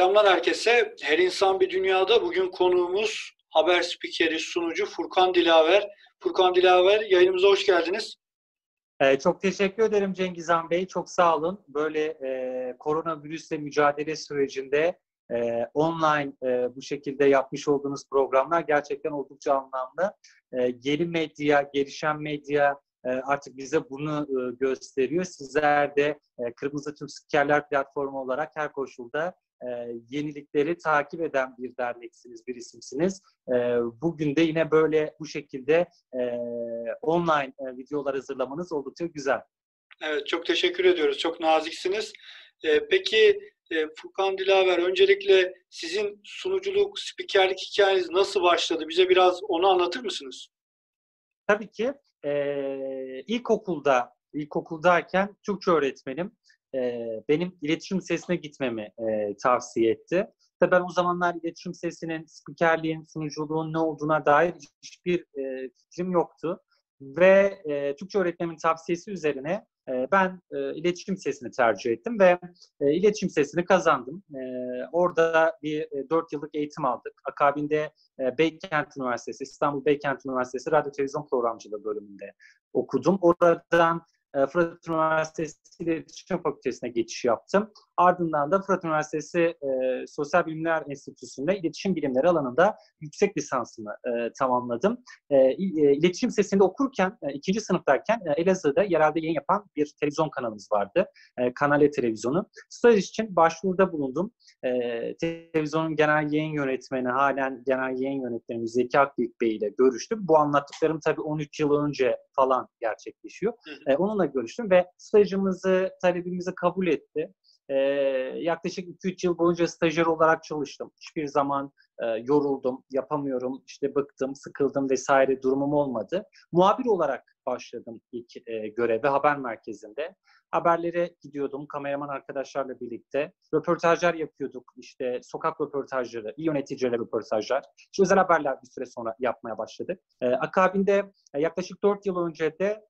Selamlar herkese. Her insan bir dünyada. Bugün konuğumuz haber spikeri, sunucu Furkan Dilaver. Furkan Dilaver, yayınımıza hoş geldiniz. Çok teşekkür ederim Cengiz Han Bey. Çok sağ olun. Böyle koronavirüsle mücadele sürecinde online bu şekilde yapmış olduğunuz programlar gerçekten oldukça anlamlı. Yeni medya, gelişen medya artık bize bunu gösteriyor. Sizler de Kırmızı Türk Spikerler Platformu olarak her koşulda yenilikleri takip eden bir derneksiniz, bir isimsiniz. Bugün de yine böyle bu şekilde online videolar hazırlamanız oldukça güzel. Evet, çok teşekkür ediyoruz. Çok naziksiniz. Peki Furkan Dilaver, öncelikle sizin sunuculuk, spikerlik hikayeniz nasıl başladı? Bize biraz onu anlatır mısınız? Tabii ki. İlkokuldayken Türkçe öğretmenim benim iletişim lisesine gitmemi tavsiye etti. Tabii ben o zamanlar iletişim lisesinin, spikerliğin, sunuculuğun ne olduğuna dair hiçbir fikrim yoktu. Ve Türkçe öğretmenimin tavsiyesi üzerine ben iletişim lisesini tercih ettim ve iletişim lisesini kazandım. Orada bir 4 yıllık eğitim aldık. Akabinde Beykent Üniversitesi, İstanbul Beykent Üniversitesi Radyo Televizyon Programcılığı bölümünde okudum. Oradan Fırat Üniversitesi İletişim Fakültesi'ne geçiş yaptım. Ardından da Fırat Üniversitesi Sosyal Bilimler Enstitüsü'nde İletişim Bilimleri alanında yüksek lisansımı tamamladım. İletişim Lisesi'nde okurken, ikinci sınıftayken Elazığ'da yerelde yayın yapan bir televizyon kanalımız vardı. Kanal E Televizyonu. Staj için başvuruda bulundum. Televizyonun genel yayın yönetmeni, halen genel yayın yönetmenimiz Zeki Akbıyık Bey ile görüştüm. Bu anlattıklarım tabii 13 yıl önce falan gerçekleşiyor. Onunla görüştüm ve stajımızı, talebimizi kabul etti. Yaklaşık 2-3 yıl boyunca stajyer olarak çalıştım. Hiçbir zaman yoruldum, yapamıyorum, işte bıktım, sıkıldım vesaire durumum olmadı. Muhabir olarak başladım ilk göreve haber merkezinde. Haberlere gidiyordum kameraman arkadaşlarla birlikte. Röportajlar yapıyorduk. İşte sokak röportajları, iyi yöneticilerle röportajlar. İşte özel haberler bir süre sonra yapmaya başladık. Akabinde yaklaşık 4 yıl önce de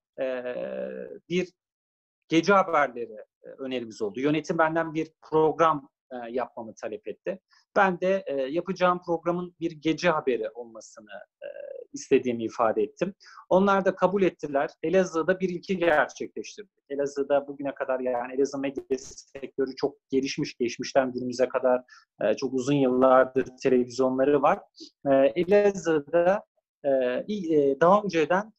bir gece haberleri önerimiz oldu. Yönetim benden bir program yapmamı talep etti. Ben de yapacağım programın bir gece haberi olmasını istediğimi ifade ettim. Onlar da kabul ettiler. Elazığ'da bir ilki gerçekleştirdik. Elazığ'da bugüne kadar yani Elazığ medya sektörü çok gelişmiş, geçmişten günümüze kadar çok uzun yıllardır televizyonları var. Elazığ'da daha önceden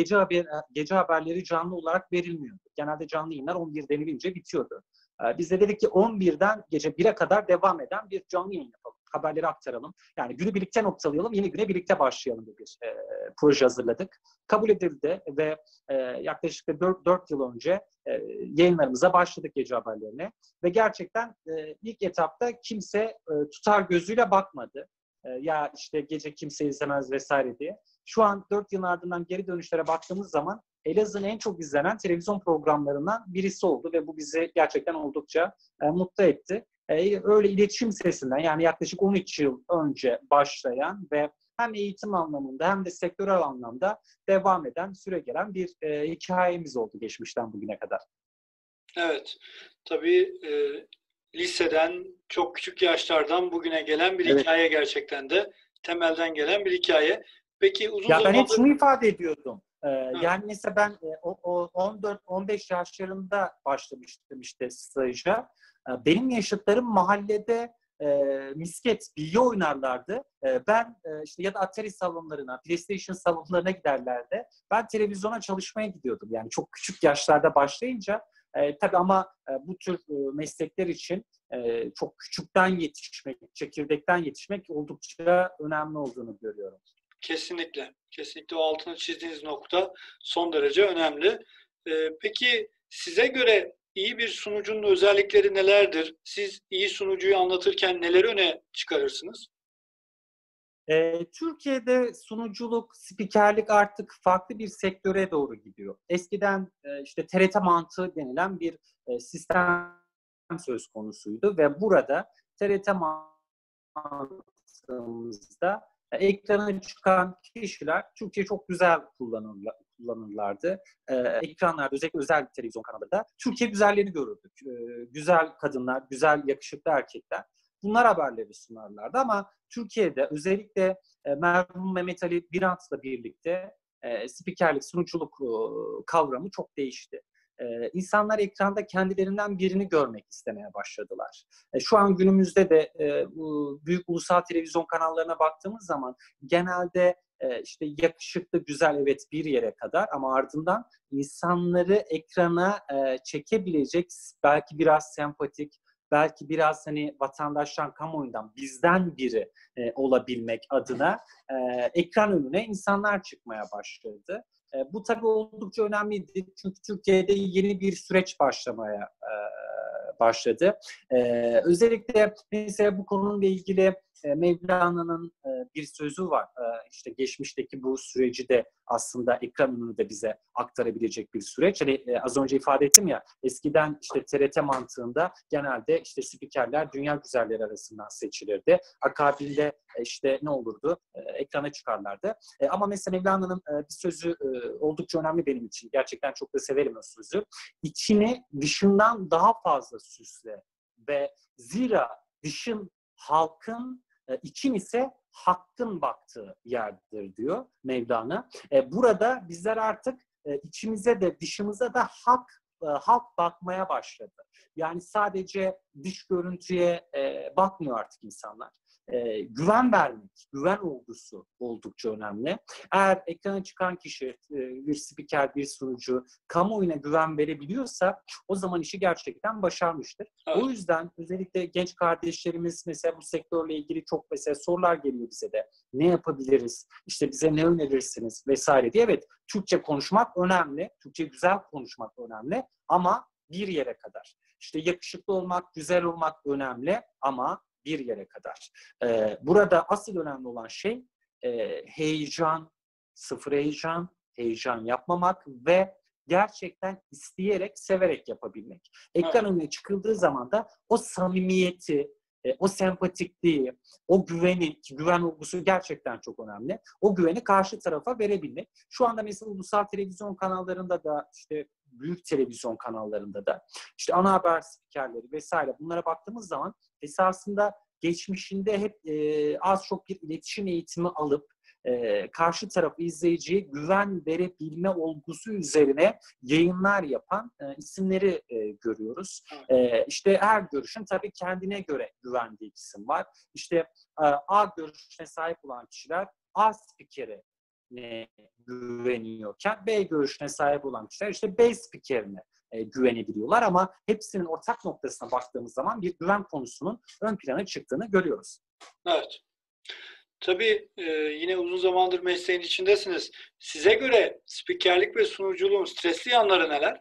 gece haberleri canlı olarak verilmiyordu. Genelde canlı yayınlar 11 denilince bitiyordu. Biz de dedik ki 11'den gece 1'e kadar devam eden bir canlı yayın yapalım. Haberleri aktaralım. Yani günü birlikte noktalayalım, yeni güne birlikte başlayalım diye bir proje hazırladık. Kabul edildi ve yaklaşık 4 yıl önce yayınlarımıza başladık gece haberlerine. Ve gerçekten ilk etapta kimse tutar gözüyle bakmadı. Ya işte gece kimse izlemez vesaire diye. Şu an 4 yılın ardından geri dönüşlere baktığımız zaman Elazığ'ın en çok izlenen televizyon programlarından birisi oldu ve bu bizi gerçekten oldukça mutlu etti. Öyle iletişim sesinden yani yaklaşık 13 yıl önce başlayan ve hem eğitim anlamında hem de sektörel anlamda devam eden, süregelen bir hikayemiz oldu geçmişten bugüne kadar. Evet, tabii liseden, çok küçük yaşlardan bugüne gelen bir hikaye gerçekten de temelden gelen bir hikaye. Peki uzun zamandır... Ben hep şunu zamandır... ifade ediyordum. Yani mesela ben 14-15 yaşlarında başlamıştım işte staja. Benim yaşıtlarım mahallede misket, bilye oynarlardı. Ben işte ya da Atari salonlarına, PlayStation salonlarına giderlerdi. Ben televizyona çalışmaya gidiyordum. Yani çok küçük yaşlarda başlayınca tabii ama bu tür meslekler için çok küçükten yetişmek, çekirdekten yetişmek oldukça önemli olduğunu görüyorum. Kesinlikle. Kesinlikle o altını çizdiğiniz nokta son derece önemli. Peki size göre iyi bir sunucunun özellikleri nelerdir? Siz iyi sunucuyu anlatırken neleri öne çıkarırsınız? Türkiye'de sunuculuk, spikerlik artık farklı bir sektöre doğru gidiyor. Eskiden işte TRT mantığı denilen bir sistem söz konusuydu ve burada TRT mantığımızda ekrana çıkan kişiler Türkçe'yi çok güzel kullanırlardı. Ekranlarda, özellikle özel televizyon kanalında Türkiye güzelliğini görürdük. Güzel kadınlar, güzel yakışıklı erkekler. bunlar haberleri sunarlardı. Ama Türkiye'de özellikle merhum Mehmet Ali Birant'la birlikte spikerlik, sunuculuk kavramı çok değişti. İnsanlar ekranda kendilerinden birini görmek istemeye başladılar. Şu an günümüzde de büyük ulusal televizyon kanallarına baktığımız zaman genelde işte yakışıklı, güzel, evet, bir yere kadar, ama ardından insanları ekrana çekebilecek, belki biraz sempatik, belki biraz hani vatandaştan, kamuoyundan, bizden biri olabilmek adına ekran önüne insanlar çıkmaya başladı. Bu tabii oldukça önemliydi. Çünkü Türkiye'de yeni bir süreç başlamaya başladı. Özellikle mesela bu konuyla ilgili Mevlana'nın bir sözü var. İşte geçmişteki bu süreci de aslında ekran önünü de bize aktarabilecek bir süreç. Hani az önce ifade ettim ya, eskiden işte TRT mantığında genelde işte spikerler dünya güzelleri arasından seçilirdi. Akabinde işte ne olurdu? Ekrana çıkarlardı. Ama mesela Mevlana'nın bir sözü oldukça önemli benim için. Gerçekten çok da severim o sözü. İçini dışından daha fazla süsle ve zira dışın halkın, için ise hakkın baktığı yerdir diyor Mevlana. Burada bizler artık içimize de dışımıza da halk bakmaya başladı. Yani sadece dış görüntüye bakmıyor artık insanlar. Güven vermek, güven olgusu oldukça önemli. Eğer ekrana çıkan kişi, bir spiker, bir sunucu kamuoyuna güven verebiliyorsa o zaman işi gerçekten başarmıştır. Evet. O yüzden özellikle genç kardeşlerimiz mesela bu sektörle ilgili çok mesela sorular geliyor bize de. Ne yapabiliriz? İşte bize ne önerirsiniz vesaire diye. Evet, Türkçe konuşmak önemli. Türkçe güzel konuşmak önemli ama bir yere kadar. İşte yakışıklı olmak, güzel olmak önemli ama bir yere kadar. Burada asıl önemli olan şey heyecan, sıfır heyecan yapmamak ve gerçekten isteyerek, severek yapabilmek. Ekran önüne çıkıldığı zaman da o samimiyeti, o sempatikliği, o güveni, güven olgusu gerçekten çok önemli. O güveni karşı tarafa verebilmek. Şu anda mesela ulusal televizyon kanallarında da, işte büyük televizyon kanallarında da, işte ana haber spikerleri vesaire, bunlara baktığımız zaman esasında geçmişinde hep az çok bir iletişim eğitimi alıp karşı tarafı, izleyiciye güven verebilme olgusu üzerine yayınlar yapan isimleri görüyoruz. İşte her görüşün tabii kendine göre güvendiği isim var. İşte A görüşüne sahip olan kişiler A spikeri güveniyorken B görüşüne sahip olan kişiler işte B spikerine güvenebiliyorlar, ama hepsinin ortak noktasına baktığımız zaman bir güven konusunun ön plana çıktığını görüyoruz. Evet. Tabii yine uzun zamandır mesleğin içindesiniz. Size göre spikerlik ve sunuculuğun stresli yanları neler?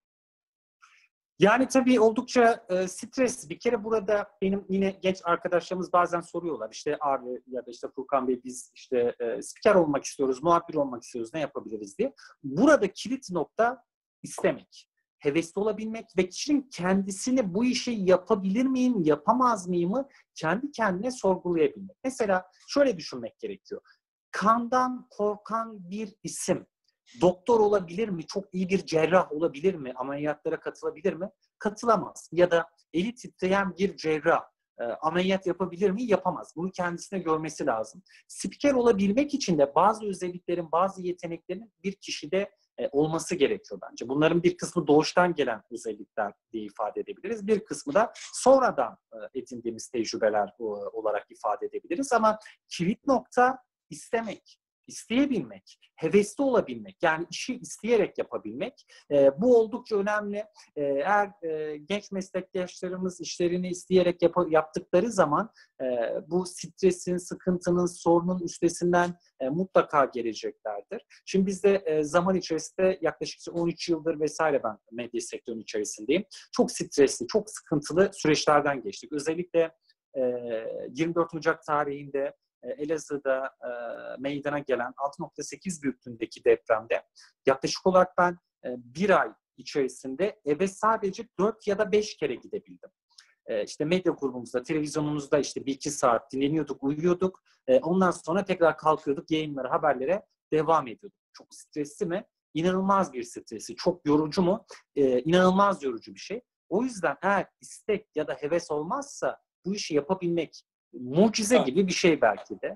Yani tabii oldukça stresli. Bir kere burada benim yine genç arkadaşlarımız bazen soruyorlar. İşte abi ya da işte Furkan Bey, biz işte spiker olmak istiyoruz, muhabir olmak istiyoruz, ne yapabiliriz diye. Burada kilit nokta istemek, hevesli olabilmek ve kişinin kendisini bu işi yapabilir miyim, yapamaz mıyımı kendi kendine sorgulayabilmek. Mesela şöyle düşünmek gerekiyor. Kandan korkan bir isim doktor olabilir mi? Çok iyi bir cerrah olabilir mi? Ameliyatlara katılabilir mi? Katılamaz. Ya da eli titreyen bir cerrah ameliyat yapabilir mi? Yapamaz. Bunu kendisine görmesi lazım. Spiker olabilmek için de bazı özelliklerin, bazı yeteneklerin bir kişide olması gerekiyor bence. Bunların bir kısmı doğuştan gelen özellikler diye ifade edebiliriz. Bir kısmı da sonradan edindiğimiz tecrübeler olarak ifade edebiliriz. Ama kilit nokta istemek, isteyebilmek, hevesli olabilmek, yani işi isteyerek yapabilmek. Bu oldukça önemli. Eğer genç meslektaşlarımız işlerini isteyerek yaptıkları zaman bu stresin, sıkıntının, sorunun üstesinden mutlaka geleceklerdir. Şimdi biz de zaman içerisinde yaklaşık 13 yıldır vesaire ben medya sektörünün içerisindeyim. Çok stresli, çok sıkıntılı süreçlerden geçtik. Özellikle 24 Ocak tarihinde Elazığ'da meydana gelen 6.8 büyüklüğündeki depremde yaklaşık olarak ben bir ay içerisinde eve sadece 4 ya da 5 kere gidebildim. İşte medya grubumuzda, televizyonumuzda işte 1-2 saat dinleniyorduk, uyuyorduk. Ondan sonra tekrar kalkıyorduk, yayınlara, haberlere devam ediyorduk. Çok stresli mi? İnanılmaz bir stresi. Çok yorucu mu? İnanılmaz yorucu bir şey. O yüzden eğer istek ya da heves olmazsa bu bu işi yapabilmek mucize Evet. gibi bir şey belki de.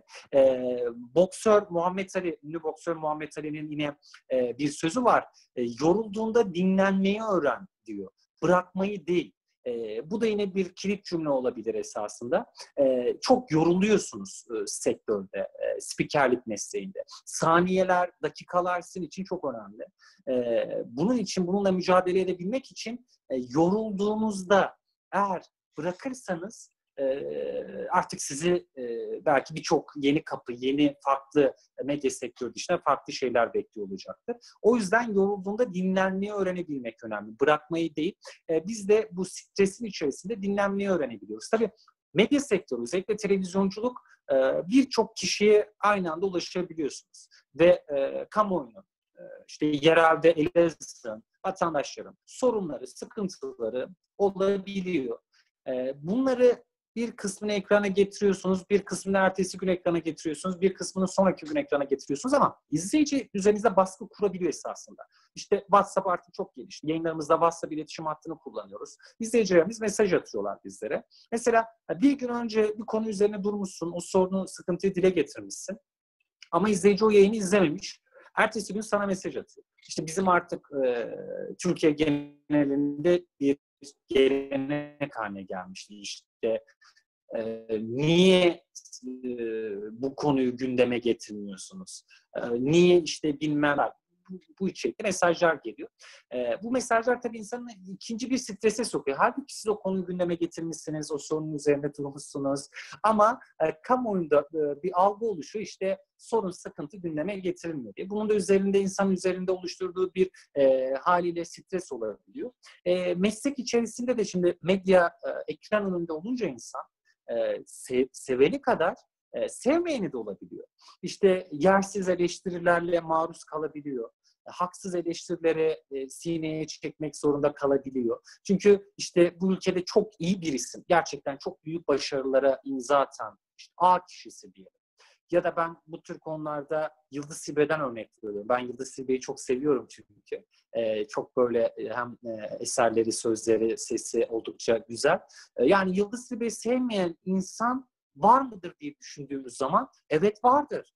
Ünlü boksör Muhammed Ali'nin yine bir sözü var. Yorulduğunda dinlenmeyi öğren diyor. Bırakmayı değil. Bu da yine bir kilit cümle olabilir esasında. Çok yoruluyorsunuz sektörde, spikerlik mesleğinde. Saniyeler, dakikalar sizin için çok önemli. Bunun için, bununla mücadele edebilmek için yorulduğunuzda eğer bırakırsanız artık sizi belki birçok yeni kapı, yeni farklı medya sektörü dışında farklı şeyler bekliyor olacaktır. O yüzden yorulduğunda dinlenmeyi öğrenebilmek önemli. Bırakmayı değil. Biz de bu stresin içerisinde dinlenmeyi öğrenebiliyoruz. Tabii medya sektörü, özellikle televizyonculuk birçok kişiye aynı anda ulaşabiliyorsunuz. Ve kamuoyunun, işte yerelde Elazığ'ın, vatandaşların sorunları, sıkıntıları olabiliyor. Bunları bir kısmını ekrana getiriyorsunuz, bir kısmını ertesi gün ekrana getiriyorsunuz, bir kısmını sonraki gün ekrana getiriyorsunuz ama izleyici üzerinizde baskı kurabiliyor esasında. İşte WhatsApp artık çok gelişti. Yayınlarımızda WhatsApp iletişim hattını kullanıyoruz. İzleyicilerimiz mesaj atıyorlar bizlere. Mesela bir gün önce bir konu üzerine durmuşsun, o sorunu, sıkıntıyı dile getirmişsin. Ama izleyici o yayını izlememiş. Ertesi gün sana mesaj atıyor. İşte bizim artık Türkiye genelinde bir gelenek haline gelmişti. İşte niye bu konuyu gündeme getirmiyorsunuz? Niye işte bilmem bu içerikte mesajlar geliyor. Bu mesajlar tabii insanı ikinci bir strese sokuyor. Halbuki siz o konuyu gündeme getirmişsiniz, o sorunun üzerinde durmuşsunuz. Ama kamuoyunda bir algı oluşuyor. İşte sorun, sıkıntı gündeme getirilmiyor diye. Bunun da üzerinde, insanın üzerinde oluşturduğu bir haliyle stres olabiliyor. Meslek içerisinde de şimdi medya ekran önünde olunca insan seveni kadar sevmeyeni de olabiliyor. İşte yersiz eleştirilerle maruz kalabiliyor. Haksız eleştirilere sineye çekmek zorunda kalabiliyor. Çünkü işte bu ülkede çok iyi bir isim, gerçekten çok büyük başarılara imza atan işte A kişisi diyelim. Ya da ben bu tür konularda Yıldız Silbe'den örnek veriyorum. Ben Yıldız Silbe'yi çok seviyorum çünkü. Çok böyle hem eserleri, sözleri, sesi oldukça güzel. Yani Yıldız Silbe'yi sevmeyen insan var mıdır diye düşündüğümüz zaman evet vardır.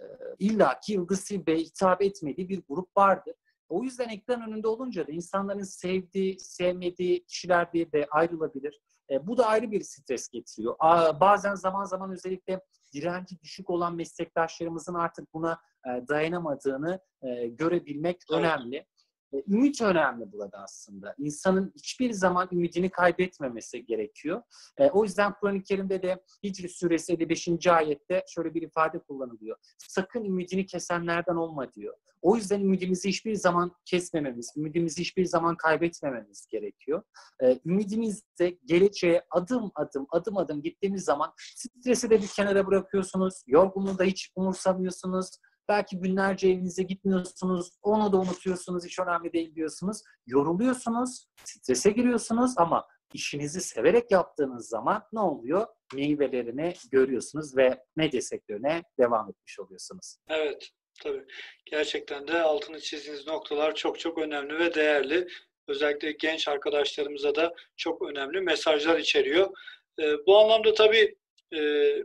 İlla ki Yıldız Silbe'ye hitap etmediği bir grup vardır. O yüzden ekran önünde olunca da insanların sevdiği, sevmediği kişiler diye de ayrılabilir. Bu da ayrı bir stres getiriyor. Bazen zaman zaman özellikle direnci düşük olan meslektaşlarımızın artık buna dayanamadığını görebilmek önemli. Ümit önemli burada aslında. İnsanın hiçbir zaman ümidini kaybetmemesi gerekiyor. O yüzden Kur'an-ı Kerim'de de Hicr Suresi 55. ayette şöyle bir ifade kullanılıyor. Sakın ümidini kesenlerden olma diyor. O yüzden ümidimizi hiçbir zaman kesmememiz, ümidimizi hiçbir zaman kaybetmememiz gerekiyor. Ümidinizde geleceğe adım adım gittiğimiz zaman stresi de bir kenara bırakıyorsunuz, yorgunluğu da hiç umursamıyorsunuz. Belki günlerce evinize gitmiyorsunuz, onu da unutuyorsunuz, hiç önemli değil diyorsunuz. Yoruluyorsunuz, strese giriyorsunuz ama işinizi severek yaptığınız zaman ne oluyor? Meyvelerini görüyorsunuz ve medya sektörüne devam etmiş oluyorsunuz. Evet, tabii. Gerçekten de altını çizdiğiniz noktalar çok çok önemli ve değerli. Özellikle genç arkadaşlarımıza da çok önemli mesajlar içeriyor. Bu anlamda tabii e,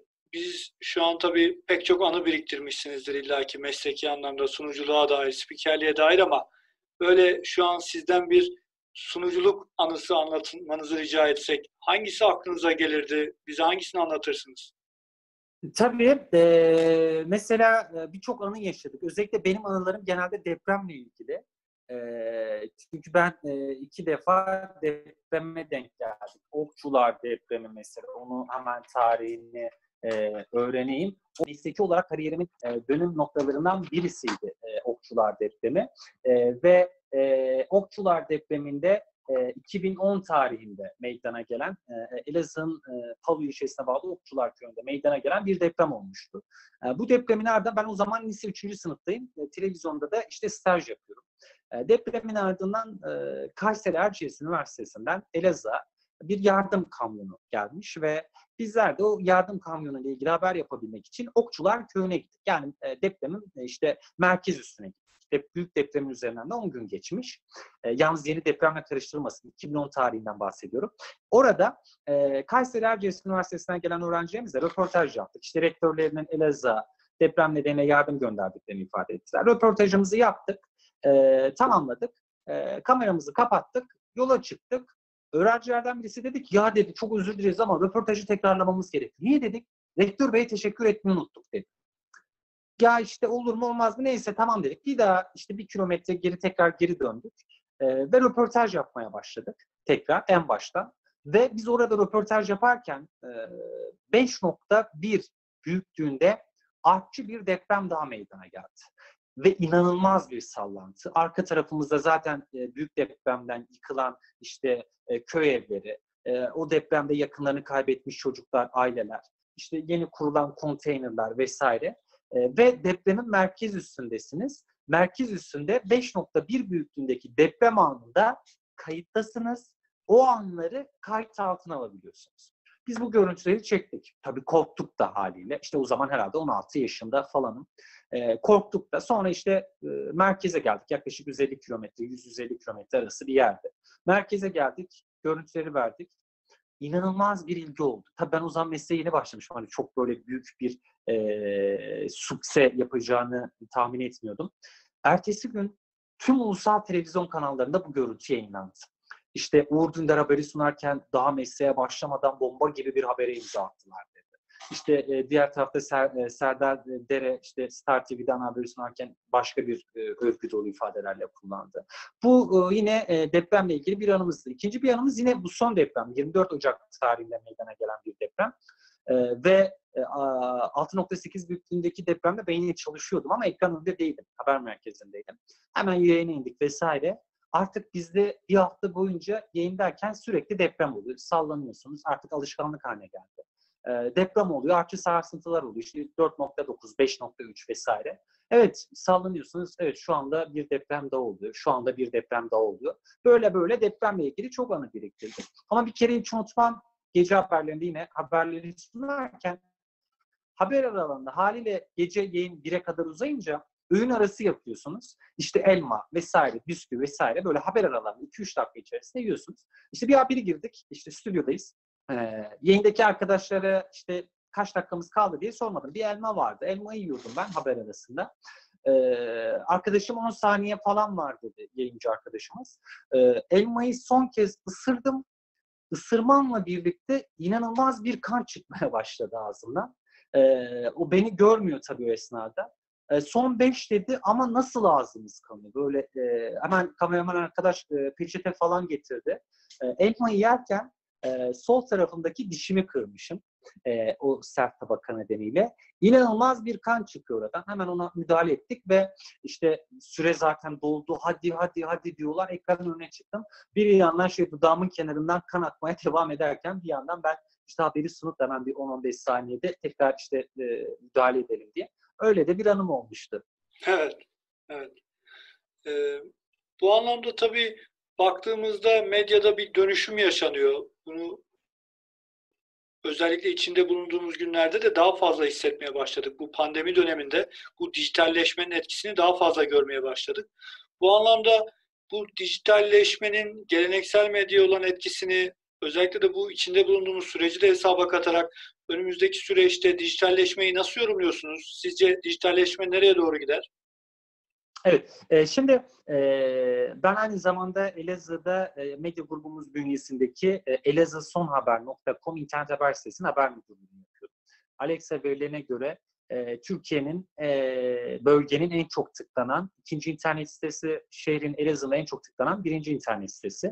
biz şu an tabii pek çok anı biriktirmişsinizdir illaki mesleki anlamda sunuculuğa dair, spikerliğe dair ama böyle şu an sizden bir sunuculuk anısı anlatmanızı rica etsek hangisi aklınıza gelirdi? Bize hangisini anlatırsınız? Tabii mesela birçok anı yaşadık. Özellikle benim anılarım genelde depremle ilgili. Çünkü ben 2 defa depreme denk geldim. Okçular depremi mesela. Onu hemen tarihini öğreneyim. O mesleki olarak kariyerimin dönüm noktalarından birisiydi Okçular depremi. Ve Okçular depreminde 2010 tarihinde meydana gelen Elazığ'ın Palu ilçesine bağlı Okçular Köyü'nde meydana gelen bir deprem olmuştu. Bu depremin ardından ben o zaman lise 3. sınıftayım. Televizyonda da işte staj yapıyorum. Depremin ardından Kayseri Erciyes Üniversitesi'nden Elazığ'a bir yardım kamyonu gelmiş ve bizler de o yardım kamyonu ile ilgili haber yapabilmek için Okçular Köyü'ne gittik. Yani depremin işte merkez üstüne gittik. büyük depremin üzerinden de 10 gün geçmiş. Yalnız yeni depremle karıştırılmasın. 2010 tarihinden bahsediyorum. Orada Kayseri Erciyes Üniversitesi'nden gelen öğrencilerimizle röportaj yaptık. İşte rektörlerinin Elazığ'a deprem nedeniyle yardım gönderdiklerini ifade ettiler. Röportajımızı yaptık, tamamladık. Kameramızı kapattık, yola çıktık. Öğrencilerden birisi dedi ki ya dedi çok özür dileriz ama röportajı tekrarlamamız gerekiyor. Niye dedik? Rektör Bey'e teşekkür etmeyi unuttuk dedi. Ya işte olur mu olmaz mı neyse tamam dedik. Bir daha işte 1 kilometre tekrar geri döndük. Ve röportaj yapmaya başladık tekrar en baştan. Ve biz orada röportaj yaparken 5.1 büyüklüğünde artçı bir deprem daha meydana geldi. Ve inanılmaz bir sallantı. Arka tarafımızda zaten büyük depremden yıkılan işte köy evleri, o depremde yakınlarını kaybetmiş çocuklar, aileler, işte yeni kurulan konteynerler vesaire. Ve depremin merkez üstündesiniz. Merkez üstünde 5.1 büyüklüğündeki deprem anında kayıttasınız. O anları kayıt altına alabiliyorsunuz. Biz bu görüntüleri çektik. Tabii korktuk da haliyle. İşte o zaman herhalde 16 yaşında falanım. Korktuk da. Sonra işte merkeze geldik. Yaklaşık 150 kilometre, 150 kilometre arası bir yerde. Merkeze geldik. Görüntüleri verdik. İnanılmaz bir ilgi oldu. Tabii ben o zaman mesleğe yeni başlamışım. Hani çok böyle büyük bir sukse yapacağını tahmin etmiyordum. Ertesi gün tüm ulusal televizyon kanallarında bu görüntü yayınlandı. İşte Uğur Dündar haberi sunarken daha mesleğe başlamadan bomba gibi bir habere imza attılar dedi. İşte diğer tarafta Serdar Dere işte Star TV'den haberi sunarken başka bir övgü dolu ifadelerle kullandı. Bu yine depremle ilgili bir anımızdı. İkinci bir anımız yine bu son deprem. 24 Ocak tarihinde meydana gelen bir deprem. Ve 6.8 büyüklüğündeki depremde ben yine çalışıyordum ama ekran önünde değildim. Haber merkezindeydim. Hemen yayına indik vesaire. Artık bizde bir hafta boyunca yayındayken sürekli deprem oluyor. Sallanıyorsunuz. Artık alışkanlık haline geldi. Deprem oluyor. Artçı sarsıntılar oluyor. İşte 4.9, 5.3 vesaire. Evet sallanıyorsunuz. Evet şu anda bir deprem daha oluyor. Şu anda bir deprem daha oluyor. Böyle böyle depremle ilgili çok anı biriktirdim. Ama bir kere hiç unutmam. Gece haberlerinde yine haberleri sunarken haber aralığında haliyle gece yayın 1'e kadar uzayınca öğün arası yapıyorsunuz. İşte elma vesaire, bisküvi vesaire böyle haber aralarında 2-3 dakika içerisinde yiyorsunuz. İşte bir haberi girdik. İşte stüdyodayız. Yayındaki arkadaşlara işte kaç dakikamız kaldı diye sormadım. Bir elma vardı. Elmayı yiyordum ben haber arasında. Arkadaşım 10 saniye falan var dedi yayıncı arkadaşımız. Elmayı son kez ısırdım. Isırmamla birlikte inanılmaz bir kan çıkmaya başladı ağzımdan. O beni görmüyor tabii o esnada. Son 5 dedi ama nasıl ağzımız kanıyor? Böyle hemen kameraman arkadaş peçete falan getirdi. Elmayı yerken sol tarafımdaki dişimi kırmışım. O sert tabaka nedeniyle. İnanılmaz bir kan çıkıyor oradan. Hemen ona müdahale ettik ve işte süre zaten doldu. Hadi hadi hadi diyorlar. Ekranın önüne çıktım. Bir yandan dudağımın kenarından kan akmaya devam ederken bir yandan ben işte haberi sunup hemen bir 10-15 saniyede tekrar işte müdahale edelim diye. Öyle de bir anım olmuştu. Evet, evet. Bu anlamda tabii baktığımızda medyada bir dönüşüm yaşanıyor. Bunu özellikle içinde bulunduğumuz günlerde de daha fazla hissetmeye başladık. Bu pandemi döneminde bu dijitalleşmenin etkisini daha fazla görmeye başladık. Bu anlamda bu dijitalleşmenin geleneksel medyaya olan etkisini özellikle de bu içinde bulunduğumuz süreci de hesaba katarak önümüzdeki süreçte dijitalleşmeyi nasıl yorumluyorsunuz? Sizce dijitalleşme nereye doğru gider? Evet, şimdi ben aynı zamanda Elazığ'da medya grubumuz bünyesindeki elazığsonhaber.com internet haber sitesinin haber müdürlüğünü yapıyorum. Alexa verilerine göre Türkiye'nin, bölgenin en çok tıklanan, ikinci internet sitesi, şehrin Elazığ'ın en çok tıklanan birinci internet sitesi.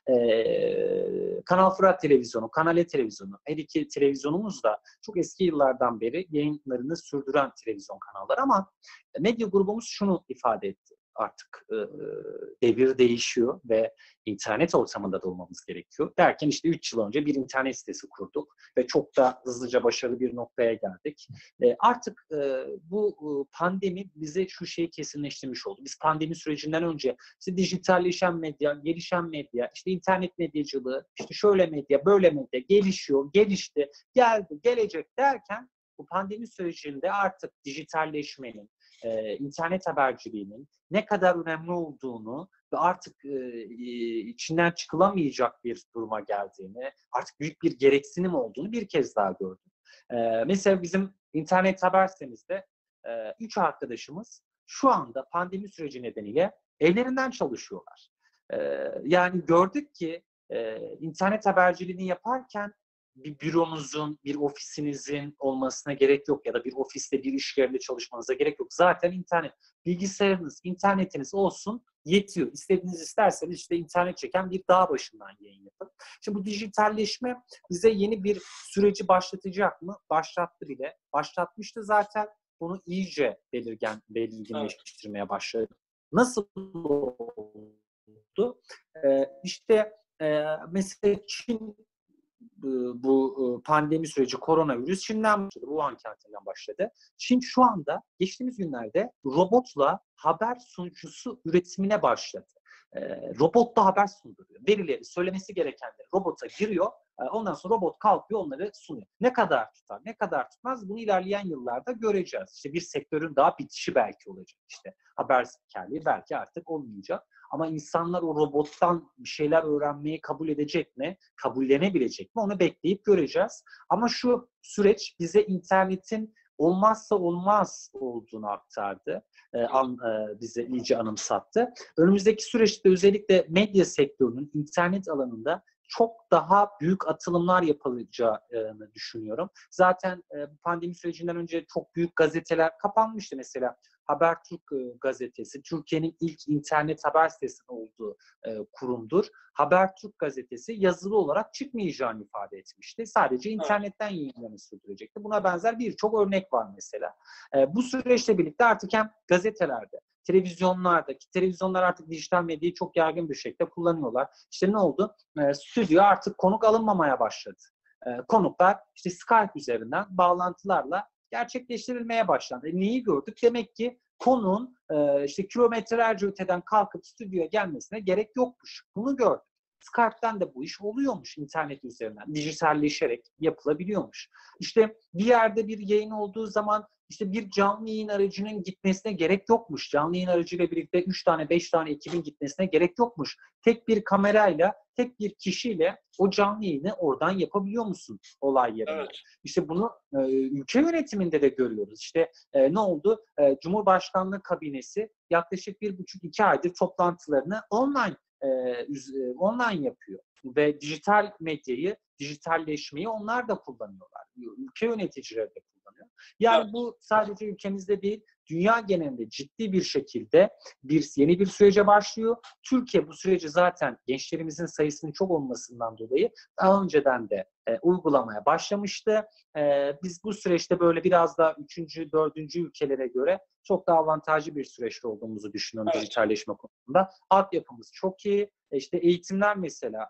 Kanal Fırat Televizyonu, Kanal E Televizyonu, her iki televizyonumuz da çok eski yıllardan beri yayınlarını sürdüren televizyon kanalları ama medya grubumuz şunu ifade etti. Artık devir değişiyor ve internet ortamında da olmamız gerekiyor. Derken işte 3 yıl önce bir internet sitesi kurduk ve çok da hızlıca başarılı bir noktaya geldik. Artık bu pandemi bize şu şeyi kesinleştirmiş oldu. Biz pandemi sürecinden önce işte dijitalleşen medya, gelişen medya, işte internet medyacılığı, işte şöyle medya, böyle medya gelişiyor, gelişti, geldi, gelecek derken bu pandemi sürecinde artık dijitalleşmenin, internet haberciliğinin ne kadar önemli olduğunu ve artık içinden çıkılamayacak bir duruma geldiğini, artık büyük bir gereksinim olduğunu bir kez daha gördüm. Mesela bizim internet haber sitemizde 3 arkadaşımız şu anda pandemi süreci nedeniyle evlerinden çalışıyorlar. Yani gördük ki internet haberciliğini yaparken bir büronuzun, bir ofisinizin olmasına gerek yok ya da bir ofiste, bir iş yerinde çalışmanıza gerek yok. Zaten internet, bilgisayarınız, internetiniz olsun yetiyor. İstediğiniz isterseniz işte internet çeken bir dağ başından yayın yapın. Şimdi bu dijitalleşme bize yeni bir süreci başlatacak mı? Başlattı bile. Başlatmıştı zaten. Bunu iyice belirginleştirmeye başladı. Nasıl oldu? İşte mesela Çin bu pandemi süreci, koronavirüs Çin'den başladı. Wuhan kentinden başladı. Çin şu anda geçtiğimiz günlerde robotla haber sunucusu üretimine başladı. Robotla haber sunduruyor. Verileri, söylemesi gerekenleri robota giriyor. Ondan sonra robot kalkıyor, onları sunuyor. Ne kadar tutar, ne kadar tutmaz bunu ilerleyen yıllarda göreceğiz. İşte bir sektörün daha bitişi belki olacak. İşte haber spikerliği belki artık olmayacak. Ama insanlar o robottan bir şeyler öğrenmeyi kabul edecek mi? Kabullenebilecek mi? Onu bekleyip göreceğiz. Ama şu süreç bize internetin olmazsa olmaz olduğunu aktardı. Bize iyice anımsattı. Önümüzdeki süreçte özellikle medya sektörünün internet alanında çok daha büyük atılımlar yapılacağını düşünüyorum. Zaten pandemi sürecinden önce çok büyük gazeteler kapanmıştı. Mesela Habertürk gazetesi, Türkiye'nin ilk internet haber sitesinin olduğu kurumdur. Habertürk gazetesi yazılı olarak çıkmayacağını ifade etmişti. Sadece internetten yayınlarını sürdürecekti. Buna benzer birçok örnek var mesela. Bu süreçle birlikte artık hem gazetelerde, televizyonlar artık dijital medyayı çok yaygın bir şekilde kullanıyorlar. İşte ne oldu? Stüdyo artık konuk alınmamaya başladı. Konuklar işte Skype üzerinden bağlantılarla gerçekleştirilmeye başlandı. Neyi gördük? Demek ki konuğun işte kilometrelerce öteden kalkıp stüdyoya gelmesine gerek yokmuş. Bunu gördük. Skype'ten de bu iş oluyormuş internet üzerinden. Dijitalleşerek yapılabiliyormuş. İşte bir yerde bir yayın olduğu zaman işte bir canlı yayın aracının gitmesine gerek yokmuş. Canlı yayın aracıyla birlikte 3 tane 5 tane ekibin gitmesine gerek yokmuş. Tek bir kamerayla, tek bir kişiyle o canlı yayını oradan yapabiliyor musun olay yerine? Evet. İşte bunu ülke yönetiminde de görüyoruz. İşte ne oldu? Cumhurbaşkanlığı kabinesi yaklaşık 1,5-2 aydır toplantılarını online yapıyor. Ve dijital medyayı, dijitalleşmeyi onlar da kullanıyorlar. Ülke yöneticileri de kullanıyor. Yani Evet. bu sadece ülkemizde değil, dünya genelinde ciddi bir şekilde yeni bir sürece başlıyor. Türkiye bu süreci zaten gençlerimizin sayısının çok olmasından dolayı daha önceden de uygulamaya başlamıştı. Biz bu süreçte böyle biraz daha 3. 4. ülkelere göre çok daha avantajlı bir süreçte olduğumuzu düşünüyorum dijitalleşme konusunda. Altyapımız çok iyi. İşte eğitimler mesela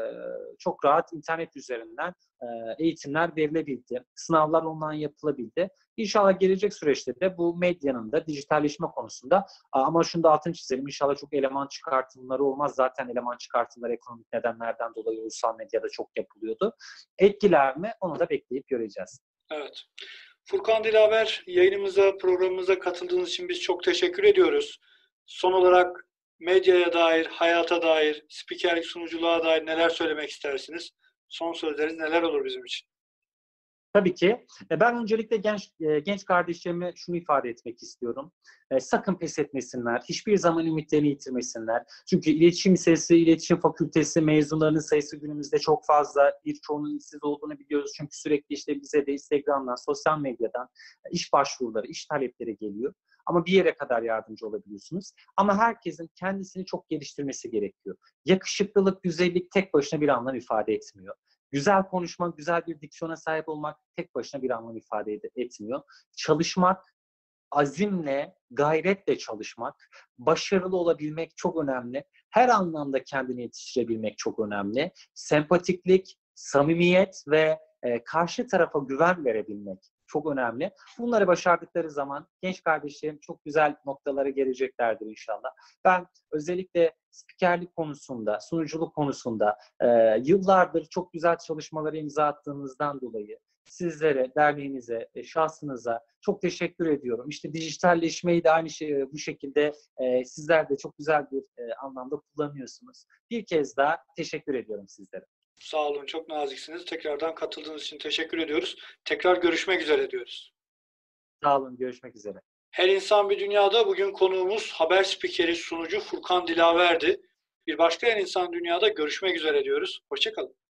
çok rahat internet üzerinden eğitimler verilebildi. Sınavlar online yapılabildi. İnşallah gelecek süreçte de bu medyanın da dijitalleşme konusunda ama şunu da altını çizelim. İnşallah çok eleman çıkartımları olmaz. Zaten eleman çıkartımları ekonomik nedenlerden dolayı ulusal medyada çok yapılıyordu. Etkiler mi? Onu da bekleyip göreceğiz. Evet. Furkan Dilaver, yayınımıza, programımıza katıldığınız için biz çok teşekkür ediyoruz. Son olarak medyaya dair, hayata dair, spikerlik, sunuculuğa dair neler söylemek istersiniz? Son sözleriniz neler olur bizim için? Tabii ki. Ben öncelikle genç kardeşlerime şunu ifade etmek istiyorum. Sakın pes etmesinler. Hiçbir zaman ümitlerini yitirmesinler. Çünkü iletişim lisesi, iletişim fakültesi mezunlarının sayısı günümüzde çok fazla. Birçoğunun işsiz olduğunu biliyoruz. Çünkü sürekli işte bize de Instagram'dan, sosyal medyadan iş başvuruları, iş talepleri geliyor. Ama bir yere kadar yardımcı olabiliyorsunuz. Ama herkesin kendisini çok geliştirmesi gerekiyor. Yakışıklılık, güzellik tek başına bir anlam ifade etmiyor. Güzel konuşmak, güzel bir diksiyona sahip olmak tek başına bir anlam ifade etmiyor. Çalışmak, azimle, gayretle çalışmak, başarılı olabilmek çok önemli. Her anlamda kendini yetiştirebilmek çok önemli. Sempatiklik, samimiyet ve karşı tarafa güven verebilmek çok önemli. Bunları başardıkları zaman genç kardeşlerim çok güzel noktalara geleceklerdir inşallah. Ben özellikle spikerlik konusunda, sunuculuk konusunda yıllardır çok güzel çalışmalara imza attığınızdan dolayı sizlere, derneğinize, şahsınıza çok teşekkür ediyorum. İşte dijitalleşmeyi de aynı şey bu şekilde sizler de çok güzel bir anlamda kullanıyorsunuz. Bir kez daha teşekkür ediyorum sizlere. Sağ olun, çok naziksiniz. Tekrardan katıldığınız için teşekkür ediyoruz. Tekrar görüşmek üzere diyoruz. Sağ olun, görüşmek üzere. Her İnsan Bir Dünya'da bugün konuğumuz haber spikeri, sunucu Furkan Dilaver'di. Bir başka Her İnsan Dünya'da görüşmek üzere diyoruz. Hoşça kalın.